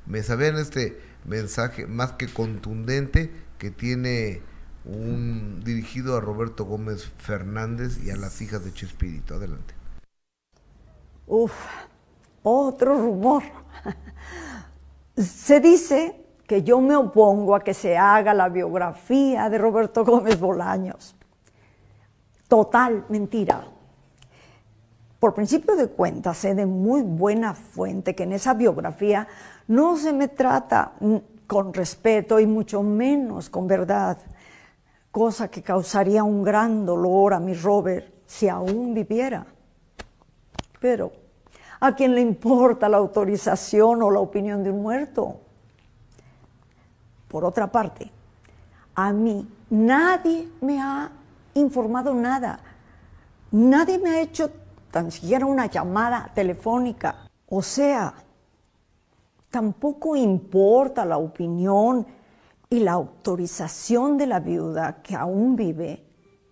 Mesa. Vean este mensaje más que contundente que tiene dirigido a Roberto Gómez Fernández y a las hijas de Chespirito. Adelante. Uf, otro rumor. Se dice que yo me opongo a que se haga la biografía de Roberto Gómez Bolaños. Total mentira. Por principio de cuentas, sé de muy buena fuente que en esa biografía no se me trata con respeto y mucho menos con verdad, cosa que causaría un gran dolor a mi Robert si aún viviera. Pero, ¿a quién le importa la autorización o la opinión de un muerto? Por otra parte, a mí nadie me ha informado nada. Nadie me ha hecho tan siquiera una llamada telefónica. O sea, tampoco importa la opinión y la autorización de la viuda que aún vive.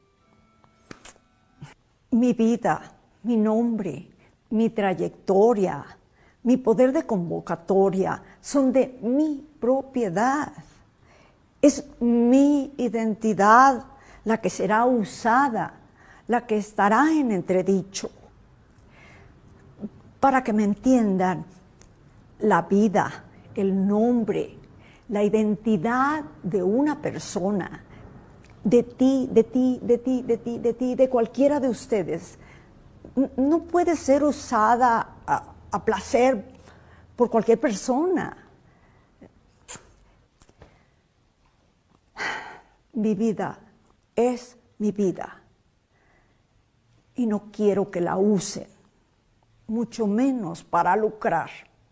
Mi vida, mi nombre, mi trayectoria, mi poder de convocatoria son de mi propiedad. Es mi identidad la que será usada, la que estará en entredicho. Para que me entiendan, la vida, el nombre, la identidad de una persona, de ti, de cualquiera de ustedes, no puede ser usada a placer por cualquier persona. Mi vida es mi vida y no quiero que la usen, mucho menos para lucrar.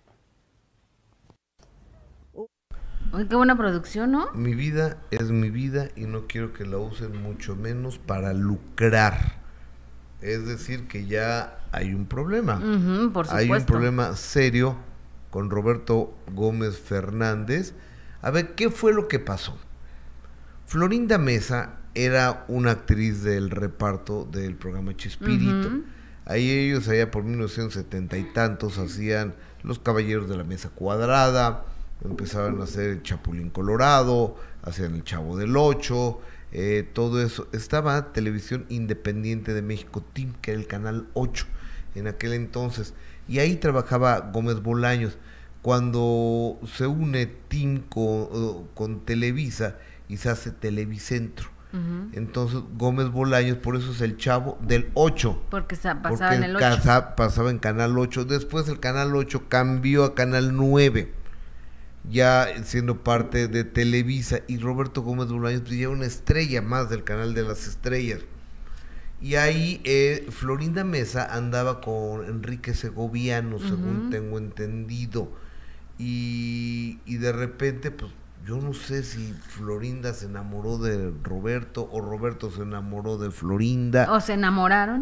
Uy, qué buena producción, ¿no? Mi vida es mi vida y no quiero que la usen mucho menos para lucrar. Es decir, que ya hay un problema. Por supuesto. Hay un problema serio con Roberto Gómez Fernández. A ver, ¿qué fue lo que pasó? Florinda Mesa era una actriz del reparto del programa Chespirito. Ahí ellos, allá por 1970 y tantos, hacían Los Caballeros de la Mesa Cuadrada, empezaban a hacer El Chapulín Colorado, hacían El Chavo del Ocho, todo eso. Estaba Televisión Independiente de México, TIM, que era el canal 8 en aquel entonces, y ahí trabajaba Gómez Bolaños. Cuando se une TIM con Televisa y se hace Televicentro, entonces Gómez Bolaños, por eso es el Chavo del 8. Porque pasaba en el 8. Pasaba en Canal 8. Después el Canal 8 cambió a Canal 9, ya siendo parte de Televisa, y Roberto Gómez Bolaños pues, ya una estrella más del Canal de las Estrellas. Y ahí Florinda Mesa andaba con Enrique Segoviano, según tengo entendido. Y de repente, pues yo no sé si Florinda se enamoró de Roberto o Roberto se enamoró de Florinda. O se enamoraron.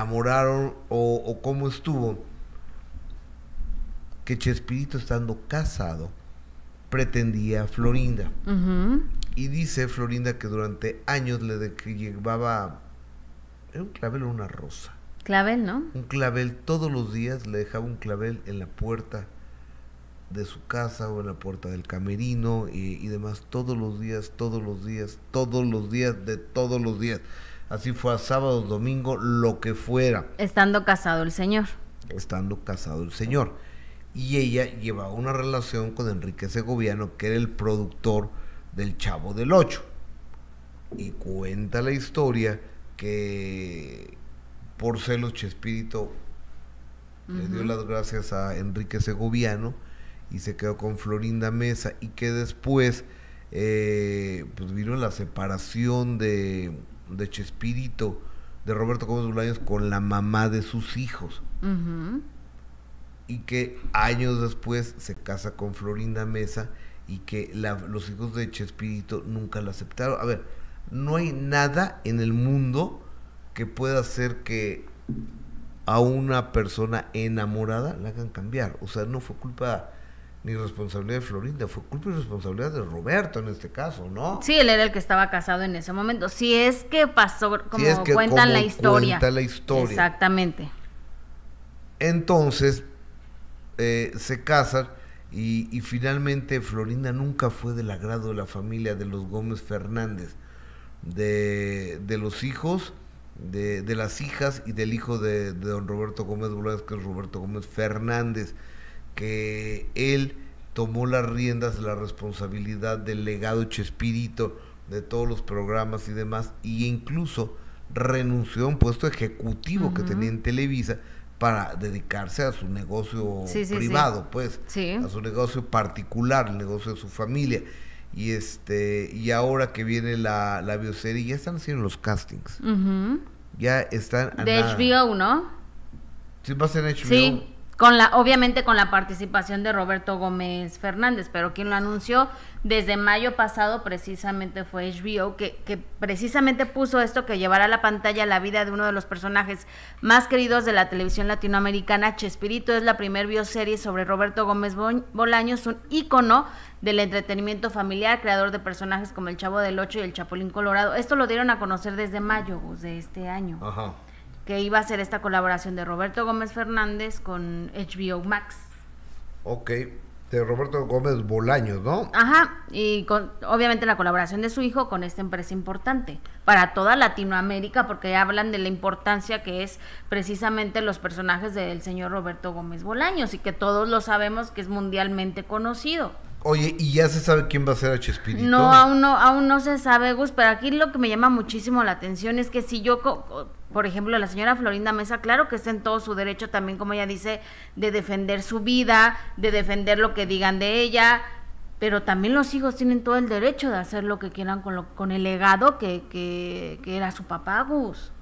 O cómo estuvo. Que Chespirito, estando casado, pretendía a Florinda. Y dice Florinda que durante años que llevaba, era un clavel o una rosa. Clavel, ¿no? Un clavel, todos los días le dejaba un clavel en la puerta de su casa o en la puerta del camerino y demás, todos los días, de todos los días. Así fue a sábado, domingo, lo que fuera. Estando casado el señor. Y ella llevaba una relación con Enrique Segoviano, que era el productor del Chavo del Ocho. Y cuenta la historia que por celos Chespirito le dio las gracias a Enrique Segoviano y se quedó con Florinda Mesa, y que después pues vino la separación de Chespirito, de Roberto Gómez Bolaños, con la mamá de sus hijos. Y que años después se casa con Florinda Mesa y que los hijos de Chespirito nunca la aceptaron. A ver, no hay nada en el mundo que pueda hacer que a una persona enamorada la hagan cambiar. O sea, no fue culpa ni responsabilidad de Florinda, fue culpa y responsabilidad de Roberto en este caso, ¿no? Sí, él era el que estaba casado en ese momento. Si es que pasó, como cuentan la historia. Cuenta la historia. Exactamente. Entonces, se casan y finalmente Florinda nunca fue del agrado de la familia de los Gómez Fernández, de los hijos, de las hijas y del hijo de don Roberto Gómez Bolaños, que es Roberto Gómez Fernández, que él tomó las riendas de la responsabilidad del legado Chespirito, de todos los programas y demás, y incluso renunció a un puesto ejecutivo que tenía en Televisa para dedicarse a su negocio privado, pues, a su negocio particular, el negocio de su familia. Y ahora que viene la bioserie, ya están haciendo los castings. Ya están de HBO, ¿no? Sí, va a ser HBO. Sí, obviamente con la participación de Roberto Gómez Fernández, pero quien lo anunció desde mayo pasado precisamente fue HBO, que precisamente puso esto, que llevará a la pantalla la vida de uno de los personajes más queridos de la televisión latinoamericana. Chespirito es la primer bioserie sobre Roberto Gómez Bolaños, un ícono del entretenimiento familiar, creador de personajes como el Chavo del Ocho y el Chapulín Colorado. Esto lo dieron a conocer desde mayo de este año. Ajá. Que iba a ser esta colaboración de Roberto Gómez Fernández con HBO Max. Ok, de Roberto Gómez Bolaños, ¿no? Ajá, y con obviamente la colaboración de su hijo con esta empresa importante para toda Latinoamérica, porque hablan de la importancia que es precisamente los personajes del señor Roberto Gómez Bolaños, y que todos lo sabemos que es mundialmente conocido. Oye, ¿y ya se sabe quién va a ser a Chespirito? No, aún no se sabe, Gus, pero aquí lo que me llama muchísimo la atención es que si yo, por ejemplo, la señora Florinda Mesa, claro que está en todo su derecho también, como ella dice, de defender su vida, de defender lo que digan de ella, pero también los hijos tienen todo el derecho de hacer lo que quieran con el legado que era su papá, Gus.